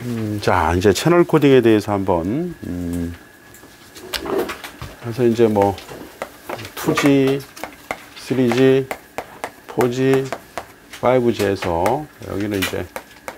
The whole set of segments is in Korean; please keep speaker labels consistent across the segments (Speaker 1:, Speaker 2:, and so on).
Speaker 1: 자, 이제 채널 코딩에 대해서 한번, 그래서 이제 뭐, 2G, 3G, 4G, 5G에서, 여기는 이제,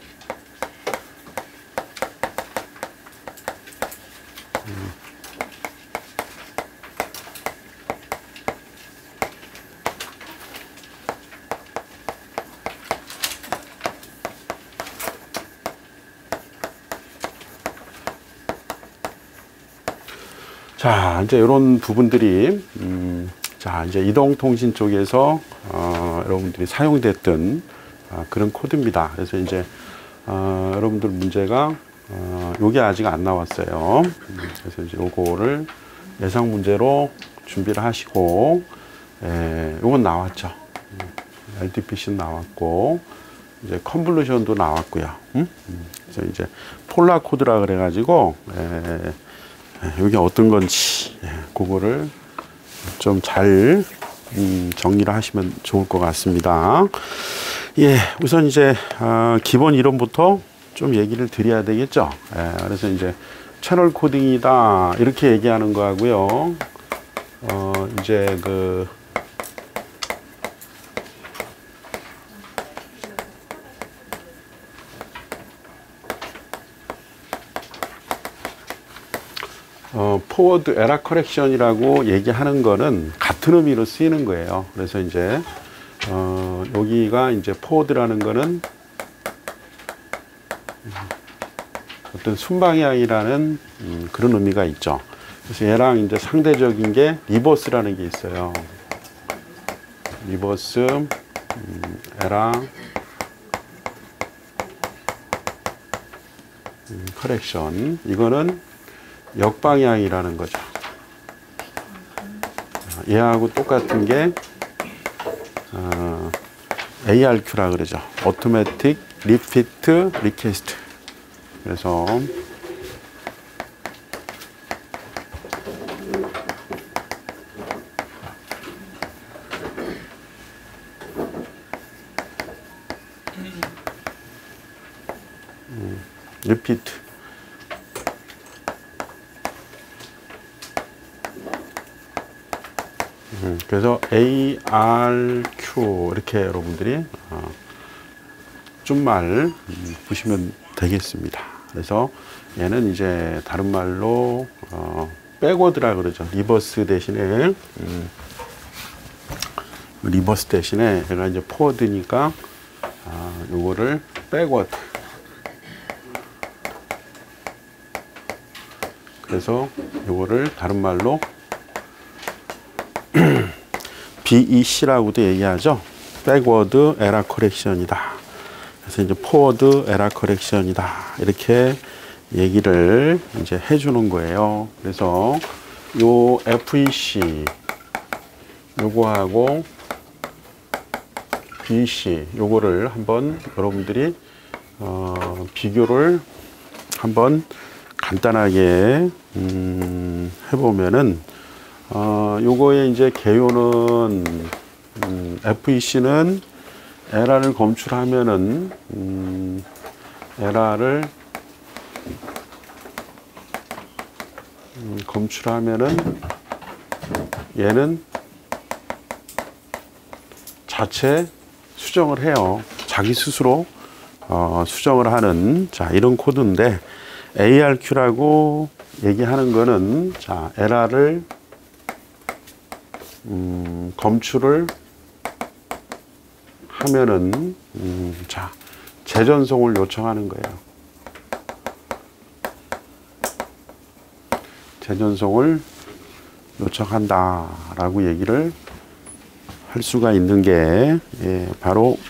Speaker 1: 자, 이제 이런 부분들이, 자, 이제 이동통신 쪽에서, 여러분들이 사용됐던 그런 코드입니다. 그래서 이제, 여러분들 문제가, 요게 아직 안 나왔어요. 그래서 이제 요거를 예상 문제로 준비를 하시고, 요건 나왔죠. LDPC는 나왔고, 이제 컨볼루션도 나왔고요. 그래서 이제 폴라 코드라 그래가지고, 여기 어떤 건지 그거를 좀 잘 정리를 하시면 좋을 것 같습니다. 예, 우선 이제 기본 이론부터 좀 얘기를 드려야 되겠죠. 그래서 이제 채널 코딩이다 이렇게 얘기하는 거하고요. 이제 그 포워드 에러 커렉션이라고 얘기하는 거는 같은 의미로 쓰이는 거예요. 그래서 이제 여기가 이제 포워드라는 거는 어떤 순방향이라는 그런 의미가 있죠. 그래서 얘랑 이제 상대적인 게 리버스라는 게 있어요. 리버스 에러 커렉션, 이거는 역방향이라는 거죠. 얘하고 똑같은 게 ARQ라 그러죠. Automatic Repeat Request. 그래서 Repeat. 그래서 ARQ 이렇게 여러분들이 준말 보시면 되겠습니다. 그래서 얘는 이제 다른 말로 백워드라 그러죠. 리버스 대신에 리버스 대신에 얘가 이제 포워드니까 요거를 백워드. 그래서 요거를 다른 말로 BEC라고도 얘기하죠. Backward Error Correction이다. 그래서 이제 Forward Error Correction이다. 이렇게 얘기를 이제 해주는 거예요. 그래서 요 FEC 요거하고 BEC 요거를 한번 여러분들이 비교를 한번 간단하게 해보면은. 요거의 이제 개요는, FEC는 에러를 검출하면은, 에러를, 검출하면은, 얘는 자체 수정을 해요. 자기 스스로, 수정을 하는, 자, 이런 코드인데, ARQ라고 얘기하는 거는, 자, 에러를 검출을 하면은 자, 재전송을 요청하는 거예요. 재전송을 요청한다라고 얘기를 할 수가 있는 게 바로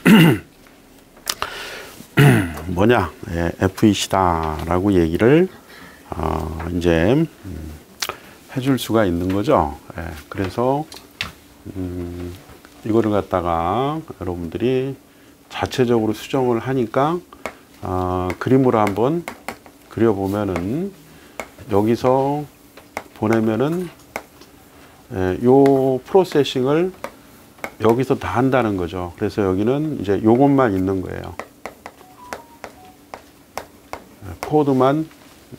Speaker 1: 뭐냐, FEC다라고 얘기를 이제 해줄 수가 있는 거죠. 그래서 이거를 갖다가 여러분들이 자체적으로 수정을 하니까 그림으로 한번 그려보면은 여기서 보내면은 요 프로세싱을 여기서 다 한다는 거죠. 그래서 여기는 이제 요것만 있는 거예요. 포워드만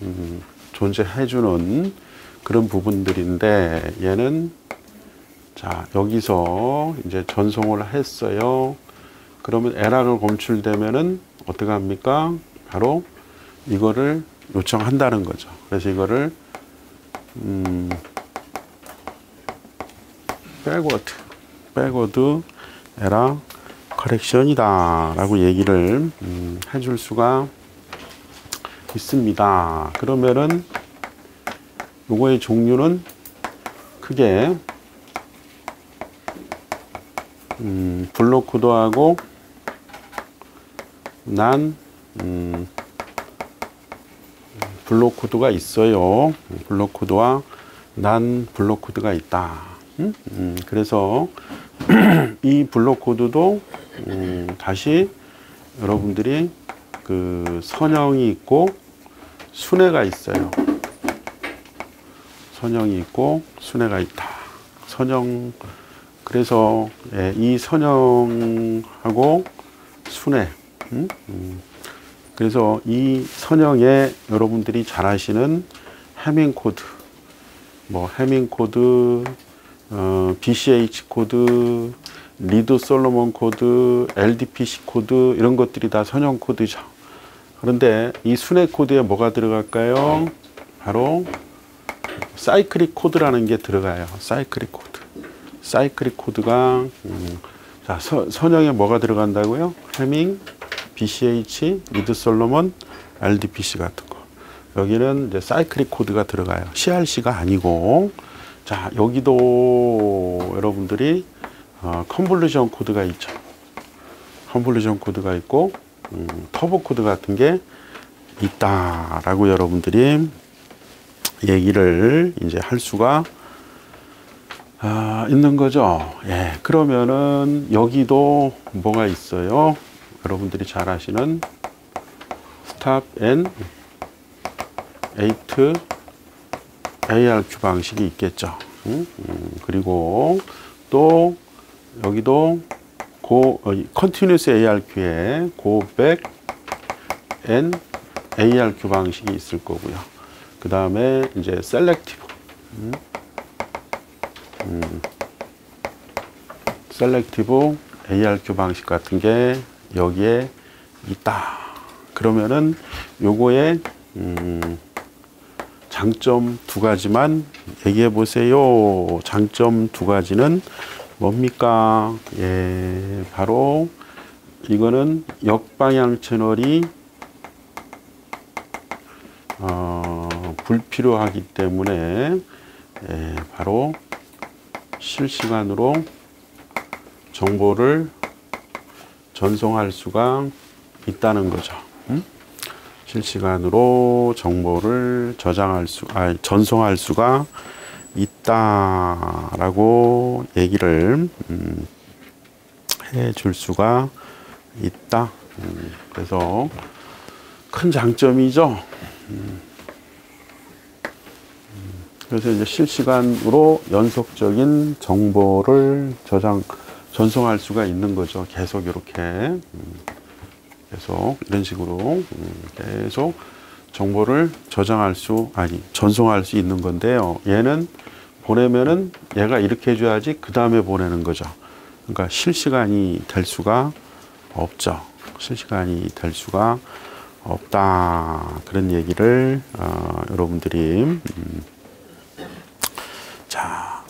Speaker 1: 존재해주는 그런 부분들인데, 얘는 자 여기서 이제 전송을 했어요. 그러면 에러가 검출되면은 어떻게 합니까? 바로 이거를 요청한다는 거죠. 그래서 이거를 백워드 에러 커렉션이다 라고 얘기를 해줄 수가 있습니다. 그러면은 요거의 종류는 크게 블록 코드하고 난 블록 코드가 있어요. 블록 코드와 난 블록 코드가 있다. 그래서 이 블록 코드도 다시 여러분들이 그 선형이 있고 순회가 있어요. 선형이 있고 순회가 있다. 선형, 그래서 이 선형하고 순회, 그래서 이 선형에 여러분들이 잘 아시는 해밍 코드, 뭐 해밍 코드, BCH 코드, 리드 솔로몬 코드, LDPC 코드, 이런 것들이 다 선형 코드죠. 그런데 이 순회 코드에 뭐가 들어갈까요? 바로 사이클릭 코드라는 게 들어가요. 사이클릭 코드. 사이클릭 코드가 자, 선형에 뭐가 들어간다고요? 해밍, BCH, 리드 솔로몬, LDPC 같은 거. 여기는 이제 사이클릭 코드가 들어가요. CRC가 아니고. 자, 여기도 여러분들이 컨볼루션 코드가 있죠. 컨볼루션 코드가 있고 터보 코드 같은 게 있다라고 여러분들이 얘기를 이제 할 수가 있는 거죠. 예, 그러면은 여기도 뭐가 있어요? 여러분들이 잘 아시는 스탑 앤 8 ARQ 방식이 있겠죠. 그리고 또 여기도 컨티뉴스 ARQ에 고백 앤 ARQ 방식이 있을 거고요. 그 다음에 이제 셀렉티브, 셀렉티브 ARQ 방식 같은 게 여기에 있다. 그러면은 요거의 장점 두 가지만 얘기해 보세요. 장점 두 가지는 뭡니까? 예, 바로 이거는 역방향 채널이 불필요하기 때문에 바로 실시간으로 정보를 전송할 수가 있다는 거죠. 실시간으로 정보를 전송할 수가 있다라고 얘기를 해줄 수가 있다. 그래서 큰 장점이죠. 그래서 이제 실시간으로 연속적인 정보를 전송할 수가 있는 거죠. 계속 이렇게 계속 이런 식으로 계속 정보를 전송할 수 있는 건데요. 얘는 보내면은 얘가 이렇게 해줘야지 그 다음에 보내는 거죠. 그러니까 실시간이 될 수가 없죠. 실시간이 될 수가 없다. 그런 얘기를 여러분들이 자,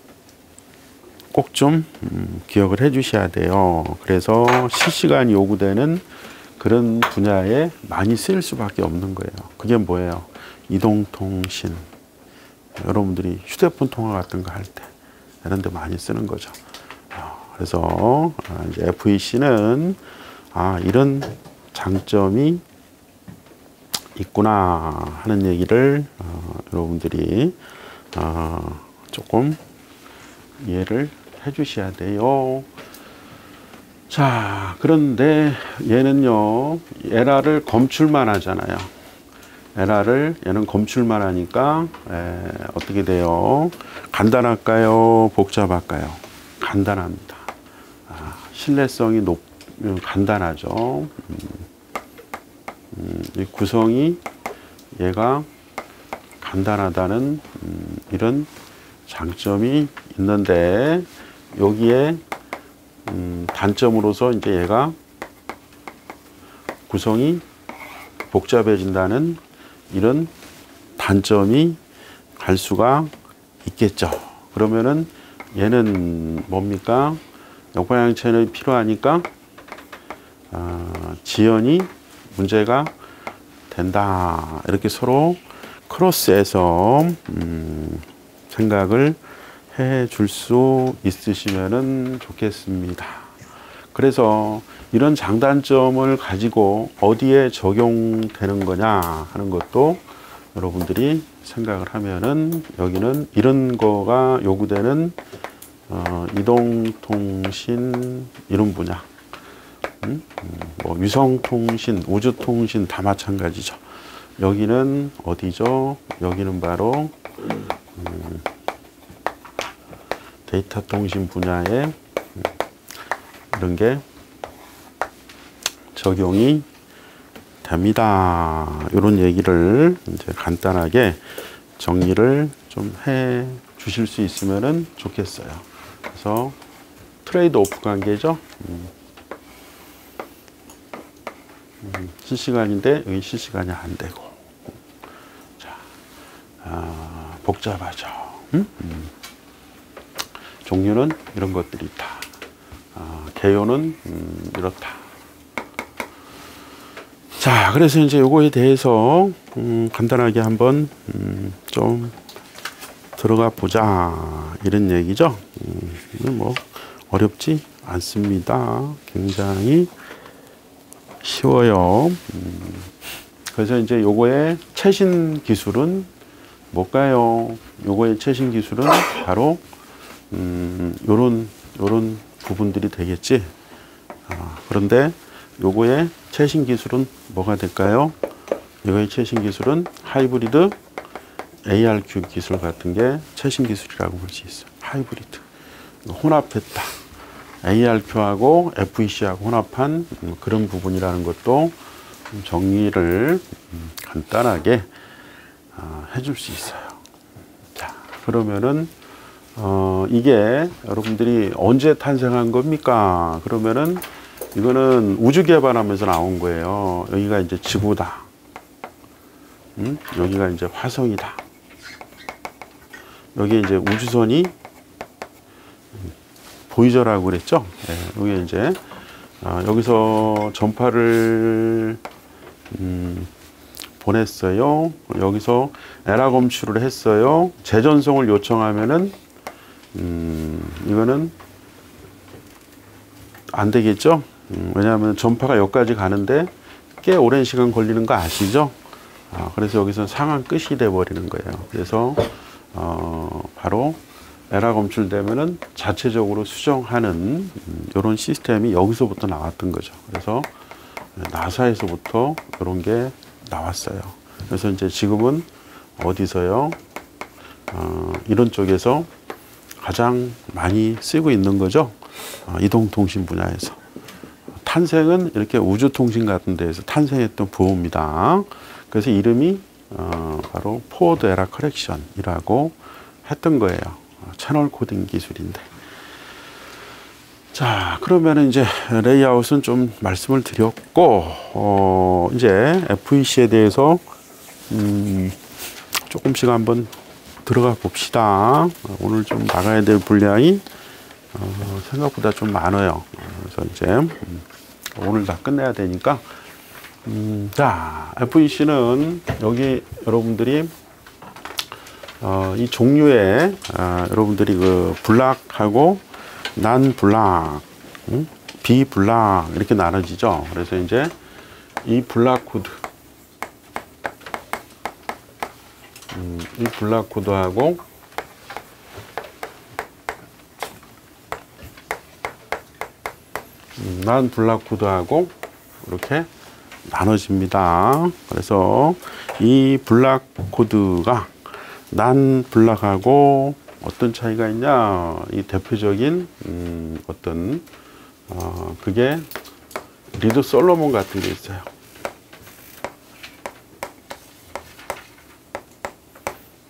Speaker 1: 꼭 좀 기억을 해 주셔야 돼요. 그래서 실시간이 요구되는 그런 분야에 많이 쓰일 수밖에 없는 거예요. 그게 뭐예요? 이동통신. 여러분들이 휴대폰 통화 같은 거 할 때 이런 데 많이 쓰는 거죠. 그래서 이제 FEC는 이런 장점이 있구나 하는 얘기를 여러분들이 조금 이해를 해 주셔야 돼요. 자, 그런데 얘는요, 에러를 검출만 하잖아요. 얘는 검출만 하니까 어떻게 돼요? 간단할까요? 복잡할까요? 간단합니다. 신뢰성이 간단하죠. 이 구성이 얘가 간단하다는 이런 장점이 있는데, 여기에 단점으로서 이제 얘가 구성이 복잡해진다는 이런 단점이 갈 수가 있겠죠. 그러면은 얘는 뭡니까? 역방향 채널이 필요하니까 지연이 문제가 된다. 이렇게 서로 크로스해서 생각을 해 줄 수 있으시면 좋겠습니다. 그래서 이런 장단점을 가지고 어디에 적용되는 거냐 하는 것도 여러분들이 생각을 하면은, 여기는 이런 거가 요구되는 이동통신 이런 분야, 뭐 위성통신, 우주통신 다 마찬가지죠. 여기는 어디죠? 여기는 바로 데이터 통신 분야에 이런 게 적용이 됩니다. 이런 얘기를 이제 간단하게 정리를 좀 해 주실 수 있으면 좋겠어요. 그래서 트레이드 오프 관계죠. 실시간인데 여기 실시간이 안 되고, 자, 복잡하죠. 종류는 이런 것들이 있다. 개요는 이렇다. 자, 그래서 이제 요거에 대해서 간단하게 한번 좀 들어가 보자, 이런 얘기죠. 뭐 어렵지 않습니다. 굉장히 쉬워요. 그래서 이제 요거의 최신 기술은 뭘까요? 요거의 최신 기술은 바로 요런 부분들이 되겠지. 그런데 요거의 최신 기술은 뭐가 될까요? 이거의 최신 기술은 하이브리드 ARQ 기술 같은 게 최신 기술이라고 볼 수 있어요. 하이브리드. 혼합했다. ARQ하고 FEC하고 혼합한 그런 부분이라는 것도 정리를 간단하게 해줄 수 있어요. 자, 그러면은 이게 여러분들이 언제 탄생한 겁니까? 그러면은 이거는 우주 개발하면서 나온 거예요. 여기가 이제 지구다. 여기가 이제 화성이다. 여기 이제 우주선이 보이저라고 그랬죠. 네, 여기 이제 여기서 전파를 보냈어요. 여기서 에라 검출을 했어요. 재전송을 요청하면은 이거는 안 되겠죠. 왜냐하면 전파가 여기까지 가는데 꽤 오랜 시간 걸리는 거 아시죠? 그래서 여기서 상황 끝이 돼 버리는 거예요. 그래서 바로 에라 검출되면은 자체적으로 수정하는 이런 시스템이 여기서부터 나왔던 거죠. 그래서 나사에서부터 이런 게 나왔어요. 그래서 이제 지금은 어디서요? 이런 쪽에서 가장 많이 쓰고 있는 거죠. 이동통신 분야에서. 탄생은 이렇게 우주통신 같은 데에서 탄생했던 부호입니다. 그래서 이름이 바로 포워드 에라 커렉션이라고 했던 거예요. 채널 코딩 기술인데. 자, 그러면 이제 레이아웃은 좀 말씀을 드렸고, 이제 FEC에 대해서 조금씩 한번 들어가 봅시다. 오늘 좀 나가야 될 분량이 생각보다 좀 많아요. 그래서 이제 오늘 다 끝내야 되니까. 자, FEC는 여기 여러분들이 이 종류의 여러분들이 그 블락하고 난 블락, 비블락 이렇게 나눠지죠. 그래서 이제 이 블락 코드, 이 블락 코드하고 난 블락 코드하고 이렇게 나눠집니다. 그래서 이 블락 코드가 난 블락하고 어떤 차이가 있냐? 이 대표적인 어떤 그게 리드 솔로몬 같은 게 있어요.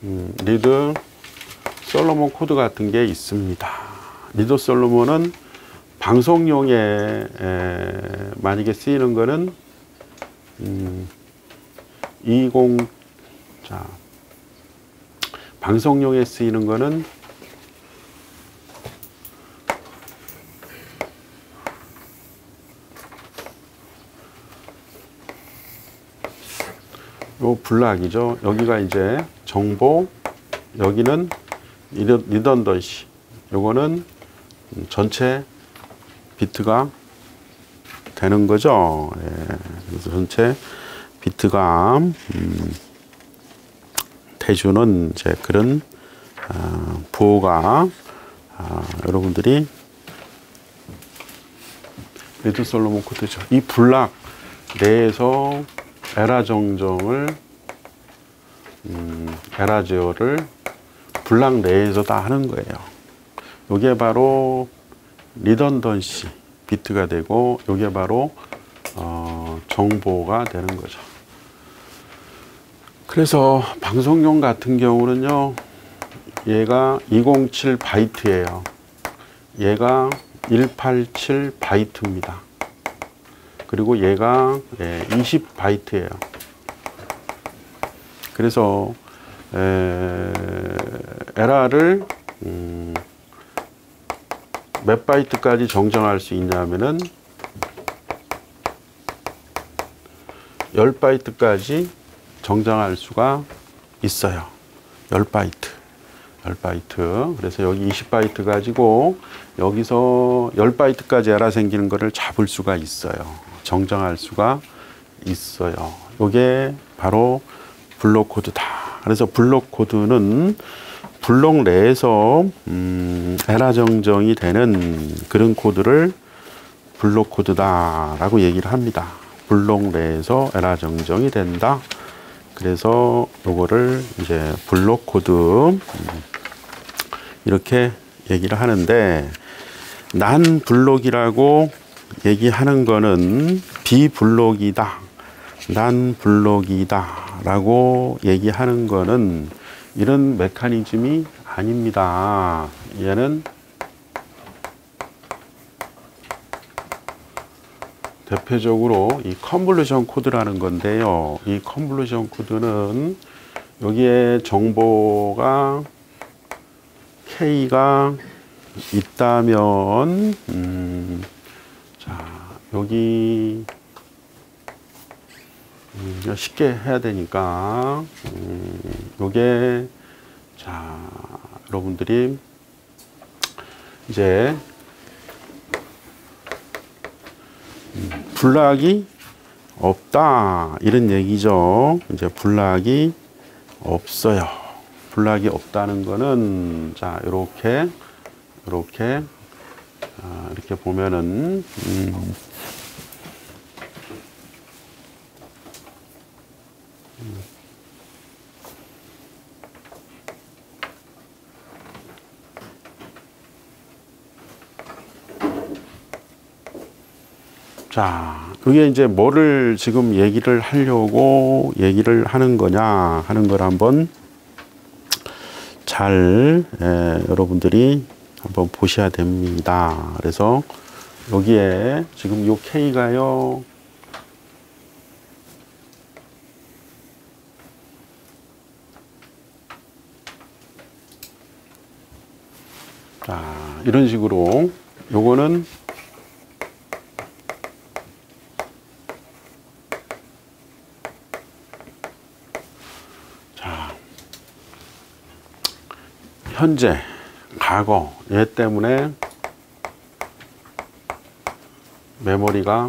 Speaker 1: 리드 솔로몬 코드 같은 게 있습니다. 리드 솔로몬은 방송용에 만약에 쓰이는 거는 20 방송용에 쓰이는 거는 요 블락이죠. 여기가 이제 정보, 여기는 리던던시. 요거는 전체 비트가 되는 거죠. 예, 그래서 전체 비트가 대주는 이제 그런 부호가 여러분들이 리드 솔로몬 코드죠. 이 블락 내에서 에라 정정을 에라 제어를 블락 내에서 다 하는 거예요. 이게 바로 리던던시 비트가 되고 이게 바로 정보가 되는 거죠. 그래서 방송용 같은 경우는요, 얘가 207 바이트예요. 얘가 187 바이트입니다. 그리고 얘가 20 바이트예요. 그래서 에라를 몇 바이트까지 정정할 수 있냐면은 10바이트까지 정정할 수가 있어요. 10바이트. 10바이트. 그래서 여기 20바이트 가지고 여기서 10바이트까지 에라 생기는 거를 잡을 수가 있어요. 정정할 수가 있어요. 이게 바로 블록 코드다. 그래서 블록 코드는 블록 내에서 에라 정정이 되는 그런 코드를 블록 코드다라고 얘기를 합니다. 블록 내에서 에라 정정이 된다. 그래서 요거를 이제 블록 코드 이렇게 얘기를 하는데, 난 블록이라고 얘기하는 거는 비블록이다, 난 블록이다 라고 얘기하는 거는 이런 메커니즘이 아닙니다. 얘는 대표적으로 이 컨볼루션 코드라는 건데요. 이 컨볼루션 코드는 여기에 정보가 K가 있다면 자, 여기 쉽게 해야 되니까 요게 자, 여러분들이 이제 블락이 없다 이런 얘기죠. 이제 블락이 없어요. 블락이 없다는 거는 자, 이렇게 이렇게 보면은 자, 그게 이제 뭐를 지금 얘기를 하려고 얘기를 하는 거냐 하는 걸 한번 잘 여러분들이 한번 보셔야 됩니다. 그래서 여기에 지금 요 K가요, 자, 이런 식으로 요거는 현재, 과거, 얘 때문에 메모리가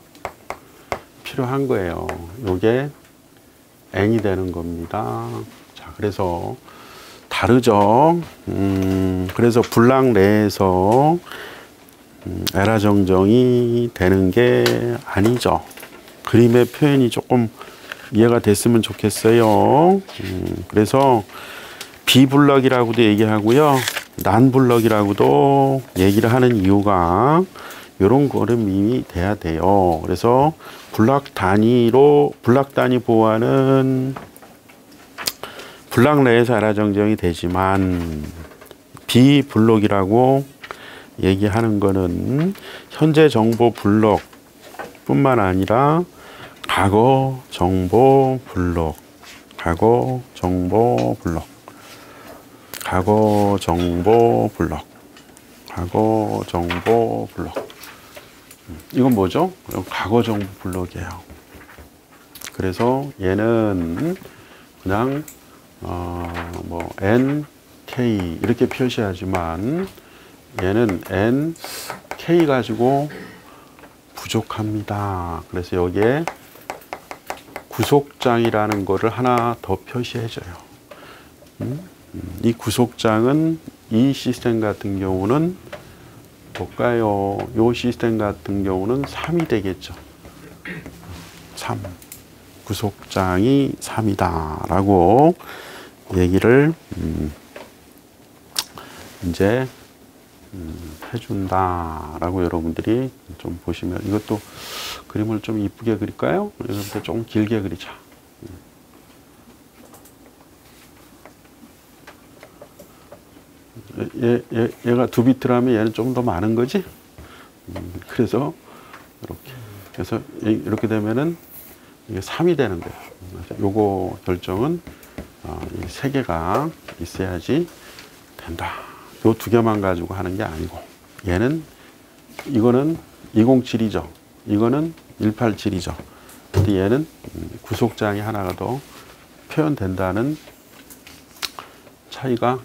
Speaker 1: 필요한 거예요. 요게 N이 되는 겁니다. 자, 그래서 다르죠. 그래서 블락 내에서 에라 정정이 되는 게 아니죠. 그림의 표현이 조금 이해가 됐으면 좋겠어요. 그래서 비블럭이라고도 얘기하고요, 난블럭이라고도 얘기를 하는 이유가 이런 걸음이 돼야 돼요. 그래서 블락 단위 보호하는 블락 내에서 알아 정정이 되지만 비블록이라고 얘기하는 거는 현재 정보 블록 뿐만 아니라 과거 정보 블록, 과거 정보 블록, 과거 정보 블록, 과거 정보 블록. 이건 뭐죠? 과거 정보 블록이에요. 그래서 얘는 그냥 뭐 NK 이렇게 표시하지만 얘는 NK 가지고 부족합니다. 그래서 여기에 구속장이라는 거를 하나 더 표시해줘요. 이 구속장은 이 시스템 같은 경우는 볼까요? 이 시스템 같은 경우는 3이 되겠죠. 3. 구속장이 3이다 라고 얘기를 이제 해준다 라고 여러분들이 좀 보시면, 이것도 그림을 좀 이쁘게 그릴까요? 이것도 좀 길게 그리자. 얘가 2비트라면 얘는 좀 더 많은 거지? 그래서 이렇게. 그래서 이렇게 되면은 이게 3이 되는 거예요. 요거 결정은 이 3개가 있어야지 된다. 요 2개만 가지고 하는 게 아니고, 얘는 이거는 207이죠. 이거는 187이죠. 근데 얘는 구속장이 하나가 더 표현된다는 차이가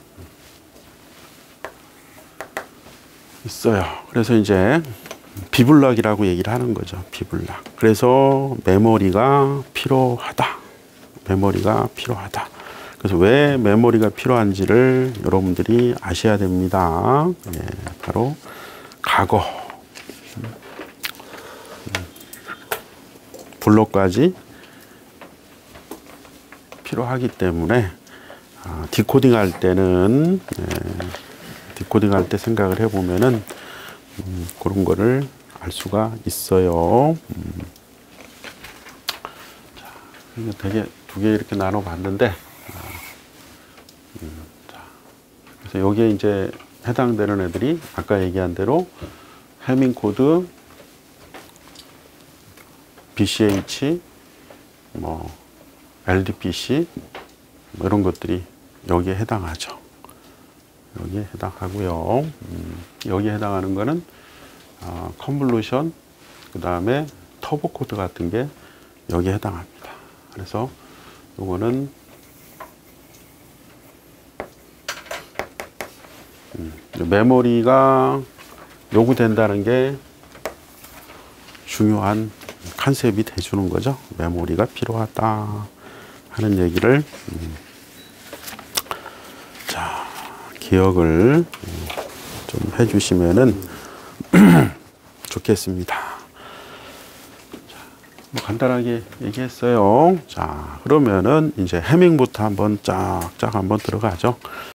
Speaker 1: 있어요. 그래서 이제 비블락이라고 얘기를 하는 거죠. 비블락. 그래서 메모리가 필요하다. 메모리가 필요하다. 그래서 왜 메모리가 필요한지를 여러분들이 아셔야 됩니다. 예, 바로 과거 블록까지 필요하기 때문에 디코딩 할 때는 디코딩 할 때 생각을 해보면은 그런 거를 알 수가 있어요. 자, 이거 되게 2개 이렇게 나눠 봤는데, 그래서 여기에 이제 해당되는 애들이 아까 얘기한 대로 해밍 코드, BCH, 뭐 LDPC 뭐 이런 것들이 여기에 해당하죠. 여기에 해당하고요. 여기에 해당하는 거는 컨볼루션, 그 다음에 터보 코드 같은 게 여기에 해당합니다. 그래서 요거는 메모리가 요구된다는 게 중요한 컨셉이 돼주는 거죠. 메모리가 필요하다 하는 얘기를 자, 기억을 좀 해주시면은 좋겠습니다. 자, 뭐 간단하게 얘기했어요. 자, 그러면은 이제 해밍부터 한번 쫙쫙 한번 들어가죠.